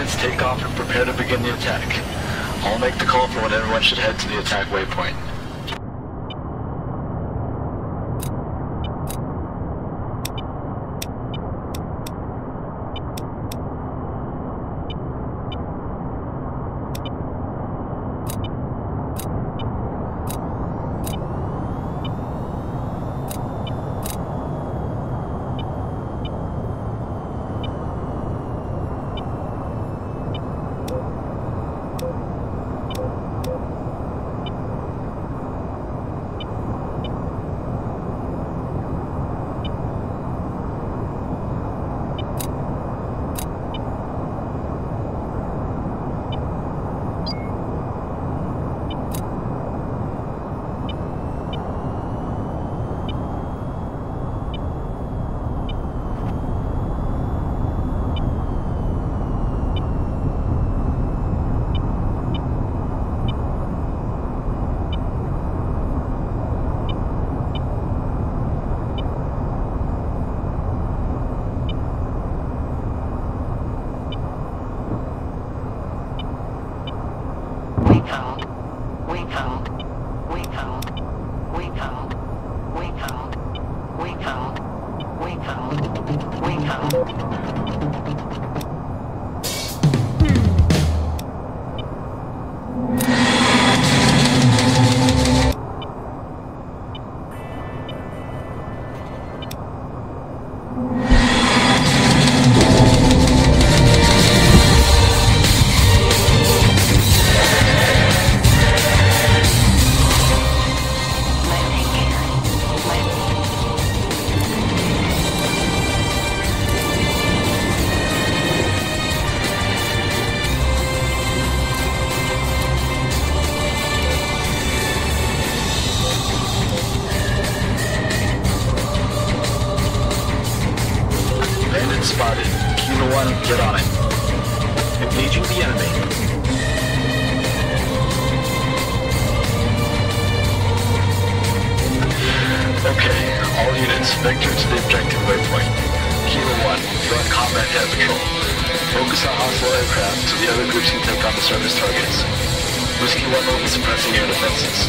units take off and prepare to begin the attack. I'll make the call for when everyone should head to the attack waypoint. Spotted. Kilo 1, get on it. Engaging the enemy. Okay, all units, vector to the objective waypoint. Kilo 1, you're on combat air patrol. Focus on hostile aircraft so the other groups can take on the surface targets. Whiskey 1 will be suppressing air defenses.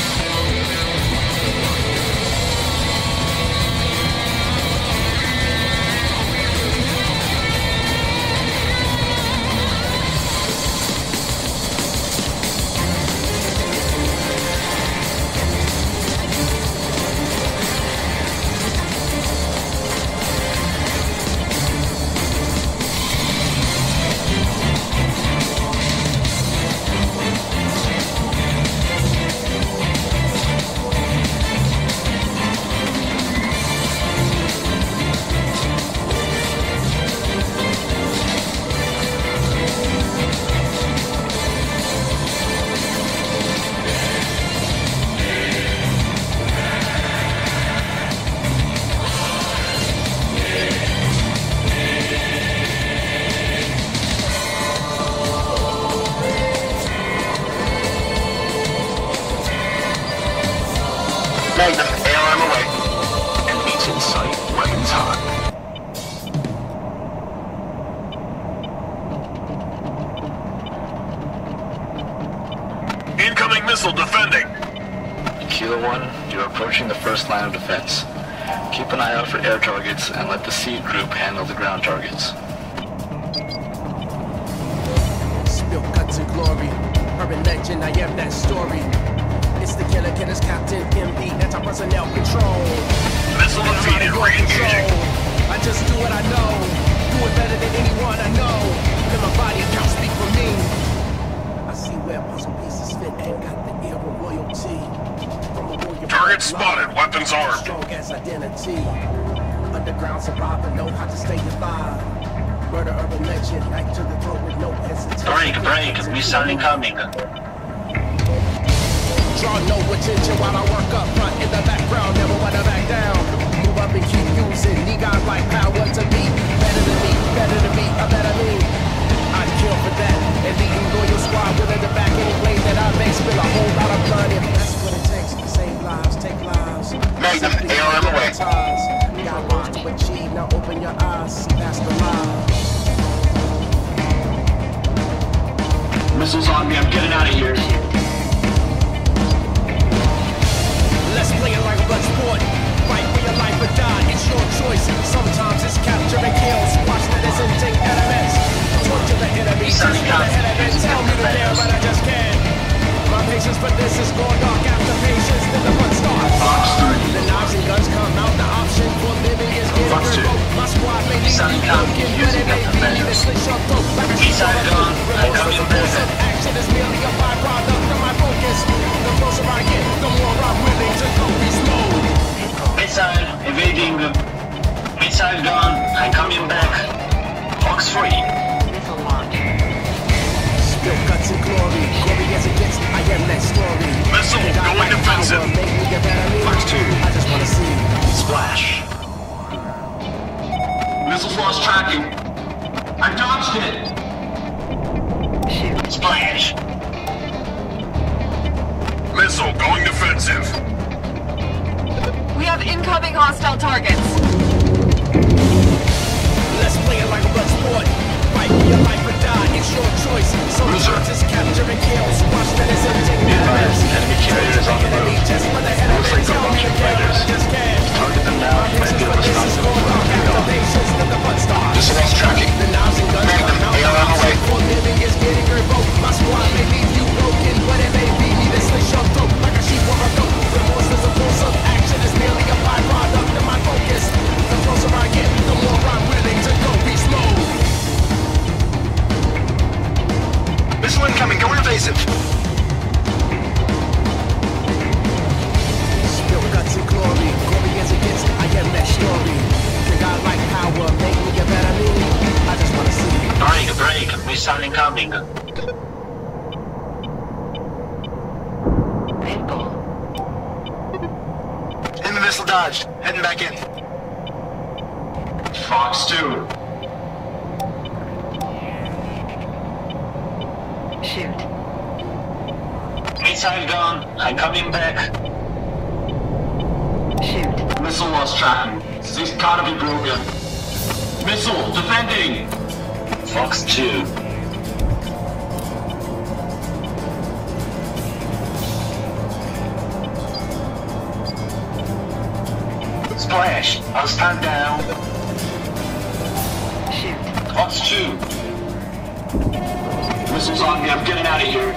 Magnum, ARM away. Enemies in sight, weapons hot. Incoming missile defending. Kilo 1, you're approaching the first line of defense. Keep an eye out for air targets and let the seed group handle the ground targets. Spill guts and glory. Urban legend, I am that story. It's the killer's Captain MB, anti-personnel control. Missile defeated, re-engaging. I just do what I know. Do it better than anyone I know. Then my body count speak for me. I see where puzzle pieces fit and got the air of royalty. Target spotted, weapons armed. Strong as identity. Underground survivor, know how to stay alive. Murder urban legend, knife to the throat with no hesitation. Break, missile incoming. Draw no attention while I work up front in the background, never wanna back down. Move up and keep using, need God like power to be better than me, a better me. I'd kill for that, and leading loyal squad willing to back any blade that I may spill a whole lot of blood if that's what it takes to save lives, take lives. Magnum, ARM away. Got lots to achieve, now open your eyes, see past the lie. Missiles on me, I'm getting out of here. Let's play it like a blood sport. Fight for your life or die, it's your choice. Sometimes it's capture and kill. Watch that isn't take elements. Torture the enemy, just for the enemy. Tell me to dare, but I just can't. My patience for this is going dark after patience, then the fun starts. The knives and guns come out, the option for living is getting revoked. My squad may need to be broken, but it may be to slit your throat like a sheep on a throat. Remorse is a force of action, is merely a byproduct of my focus. The closer I get, the more I'm willing to go beast mode. Missile evading. Missile gone. I'm coming back. Fox free. Spill guts and glory. Glory as it gets, I am that story. Missile going defensive. Fox 2. I just wanna see. Splash. Missiles lost tracking. I dodged it. Splash. Missile going defensive. We have incoming hostile targets. Let's play it like a blood sport. Fight for your life or die, it's your choice. Sometimes it's capture and kill. Watch that it's empty. Enemy carriers on the road. Just for the Looks like they're launching fighters. Target them now, you might be able to stop them before they go. Missile lost tracking. The knives and guns Bang them, they are on the way. for living is getting revoked. My squad may leave you broken, but it may be me that slit your throat like a sheep or a goat. Remorse is a force of action, is merely a byproduct of my focus. The closer I get, the more I'm willing to go beast mode. Missile incoming, going evasive. Spill guts and glory, glory as it gets, I am that story. Think I like power, make me a better me. I just wanna see. Break. Missile incoming. Enemy missile dodged. Heading back in. Fox 2. Missile gone. I'm coming back. Missile lost tracking. It's gotta be broken. Missile defending. Fox 2. Splash. I'll stand down. Fox 2. Missiles on me, I'm getting out of here.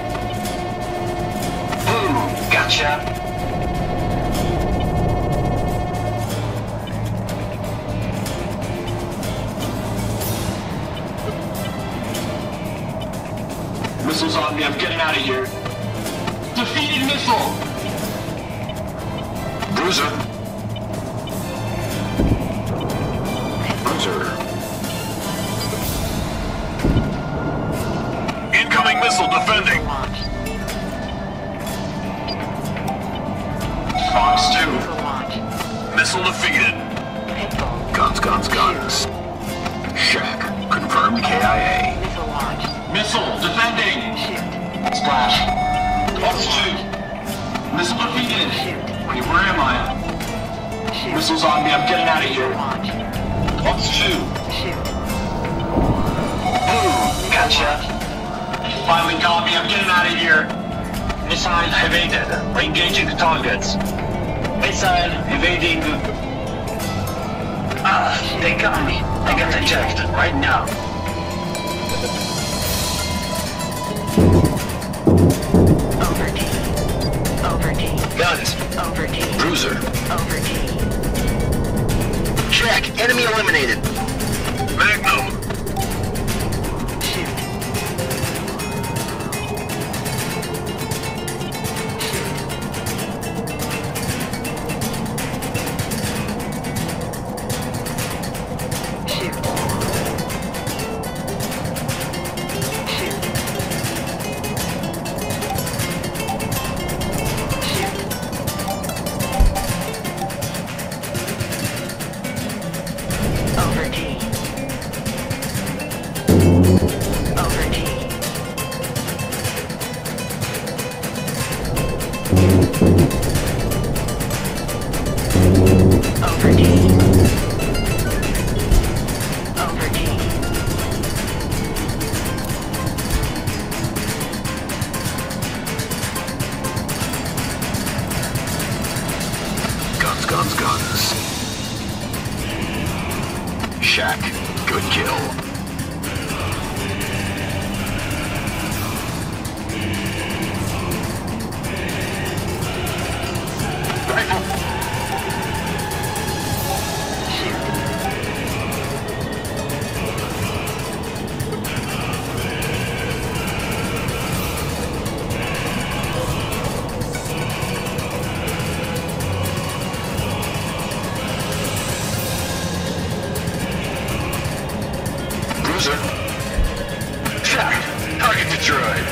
Boom. Gotcha. Missiles on me, I'm getting out of here. Defeated missile! Bruiser. Bruiser. Incoming missile defending. Fox 2. Missile defeated. Guns. Shack. Confirmed KIA. Missile defending. Splash. Fox 2. Missile defeated. Wait, where am I? Missiles on me, I'm getting out of here. Fox 2. Boom. Gotcha. Finally got me, I'm getting out of here. Missile evaded. Engaging targets. Missile evading. They got me. I got ejected right now. Guns. Bruiser. Check. Enemy eliminated. Magnum. Shack. Good kill. Rifle. Bruiser. Shack. Target destroyed.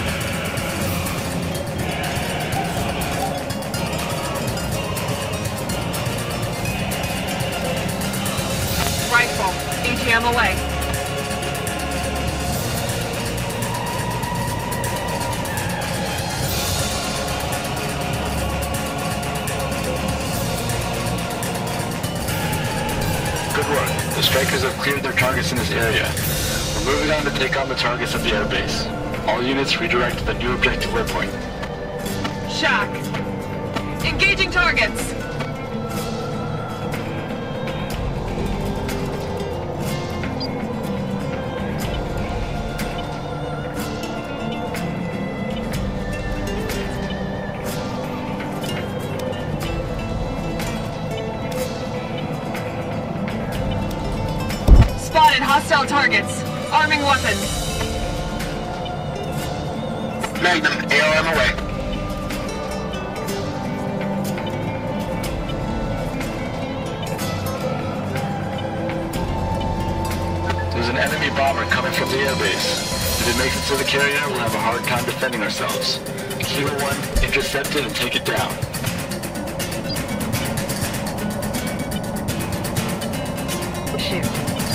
Rifle. ATM away. Good work. The strikers have cleared their targets in this area. We're moving on to take on the targets at the airbase. All units redirect to the new objective waypoint. Shack. Engaging targets. Spotted hostile targets. Arming weapons. Magnum, ARM away. There's an enemy bomber coming from the airbase. If it makes it to the carrier, we'll have a hard time defending ourselves. Kilo 1, intercept it and take it down. Shoot.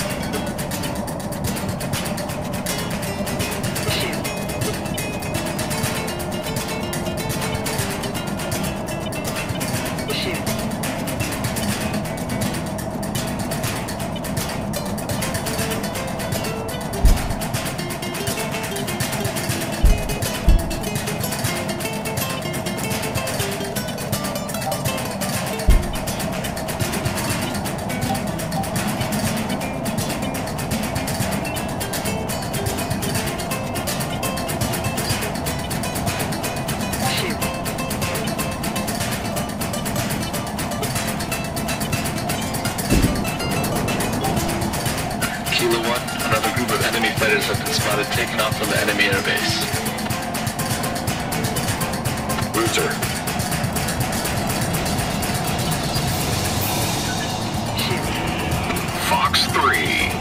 Kilo 1, another group of enemy fighters have been spotted taking off from the enemy airbase. Bruiser. Fox 3.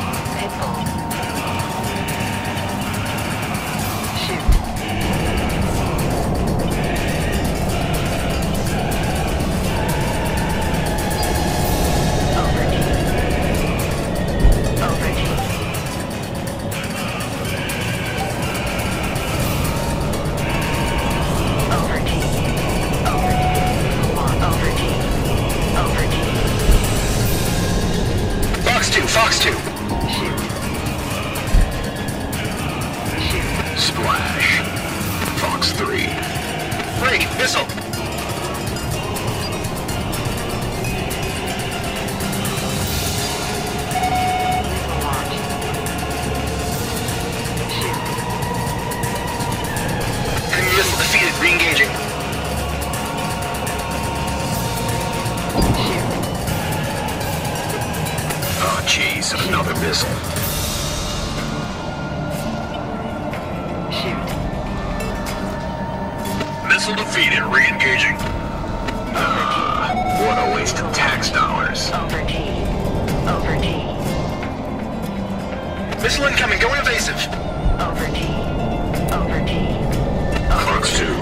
Fox 2. Splash. Fox 3. Ray, missile. Enemy missile defeated. Re-engaging. Oh, jeez, another missile. Missile defeated. Re-engaging. What a waste of tax dollars. Over T. Missile incoming. Going evasive. Over T. Fox 2.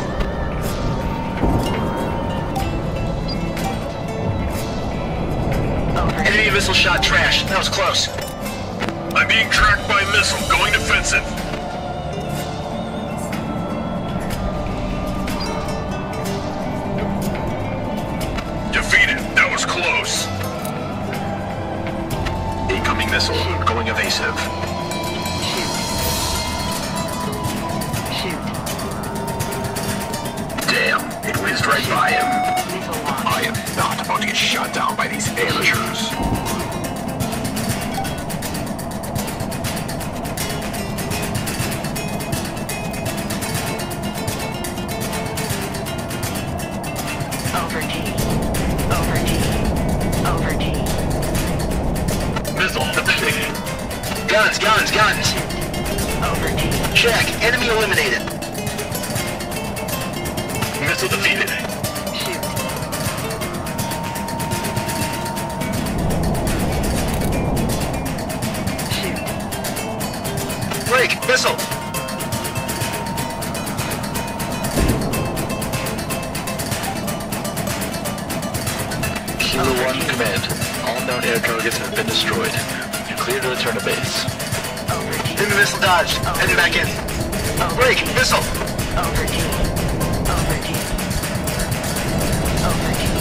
Enemy missile shot trash. That was close. I'm being tracked by missile. Going defensive. Defeated. That was close. Incoming missile. Going evasive. Damn, it whizzed right by him. I am not about to get shot down by these amateurs. Missile defending. Guns. Over G. Check. Enemy eliminated. Missile defeated. Shoot. Shoot. Break. Missile. Kilo 1 command. All known air targets have been destroyed. You're clear to return to base. Over G. Enemy missile dodged. Heading back in. Break. Missile. Over G. Over G. Over G.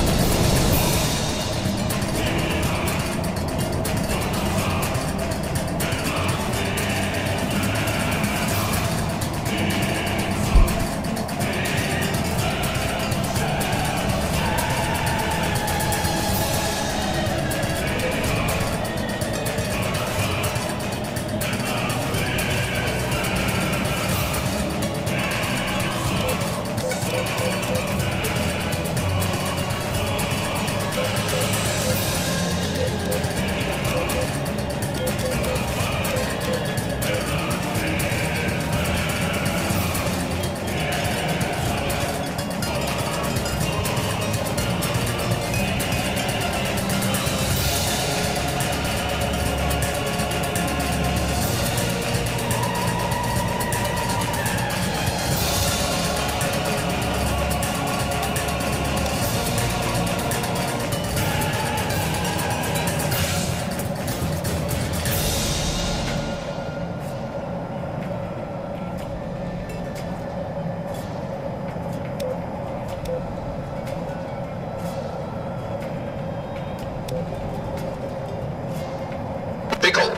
Pickle.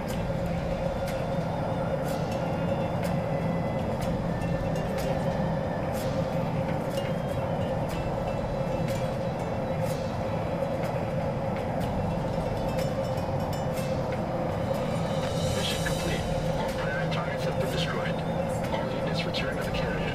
Mission complete. All primary targets have been destroyed. All units return to the carrier.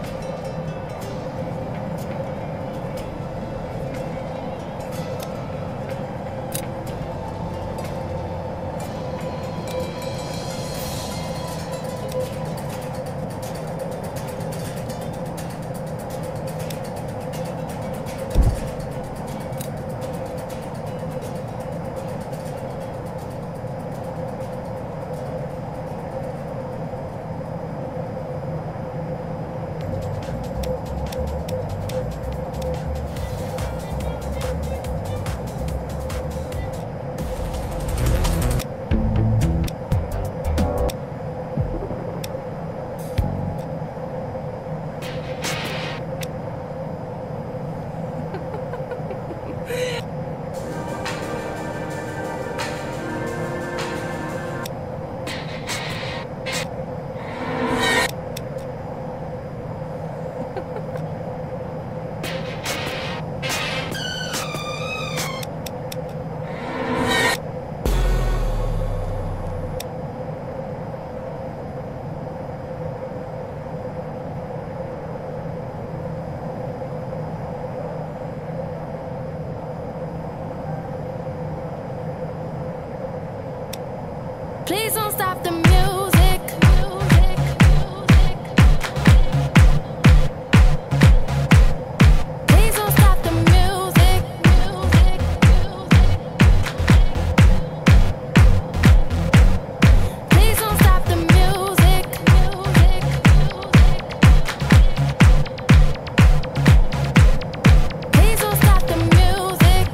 Please don't stop the music. Please don't stop the music. Please don't stop the music. Please don't stop the music.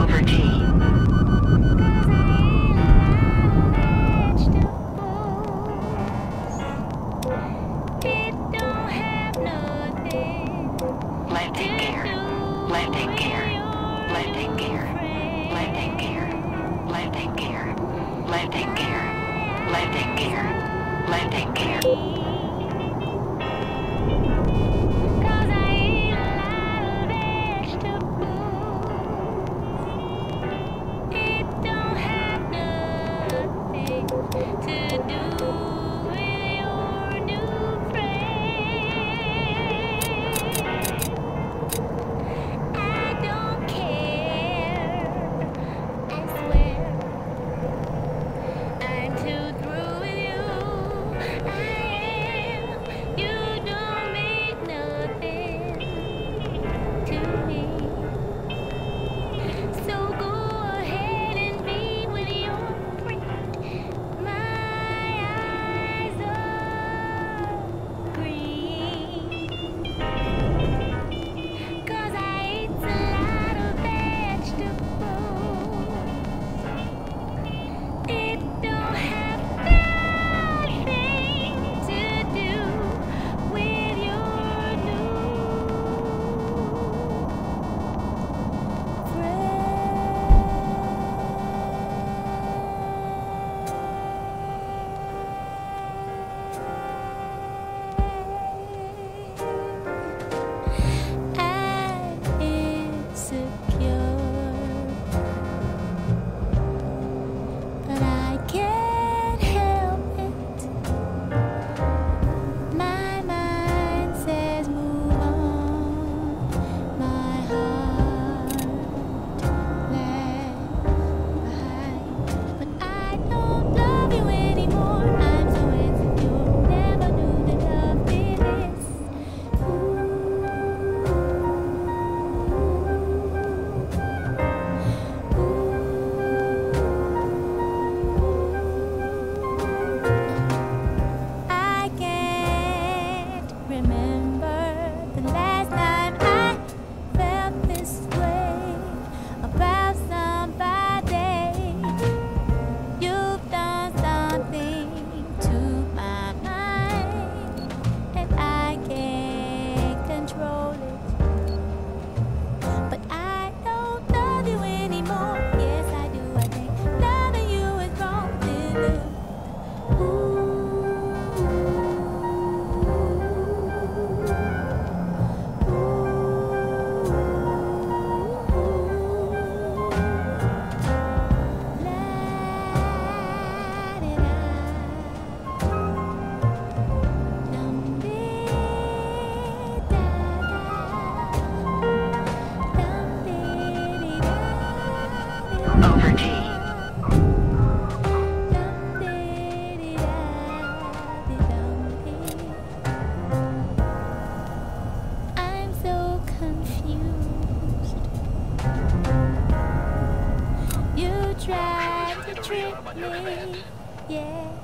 Over T. Left in gear. Left in gear. Left in gear. Left in gear. Left in gear. Left in gear. Left in gear. Left in gear. Over T. I'm so confused. You tried to trick me, yeah.